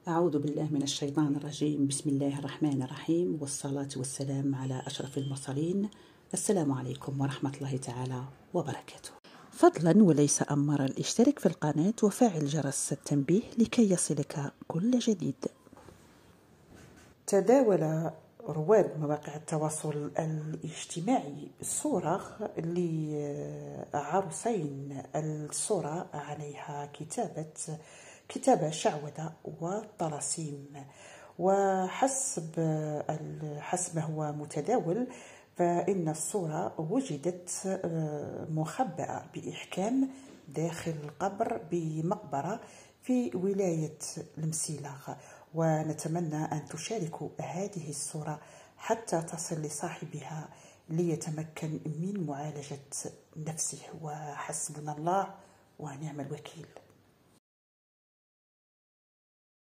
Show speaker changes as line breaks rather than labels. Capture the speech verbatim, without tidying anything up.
أعوذ بالله من الشيطان الرجيم. بسم الله الرحمن الرحيم، والصلاة والسلام على أشرف المرسلين. السلام عليكم ورحمة الله تعالى وبركاته. فضلا وليس أمرا، اشترك في القناة وفعل جرس التنبيه لكي يصلك كل جديد.
تداول رواد مواقع التواصل الاجتماعي صورة لعروسين، الصورة عليها كتابة كتابة شعوذة وطلاسيم، وحسب حسب ما هو متداول فإن الصورة وجدت مخبأة بإحكام داخل القبر بمقبرة في ولاية المسيلغ، ونتمنى أن تشاركوا هذه الصورة حتى تصل لصاحبها ليتمكن من معالجة نفسه، وحسبنا الله ونعم الوكيل.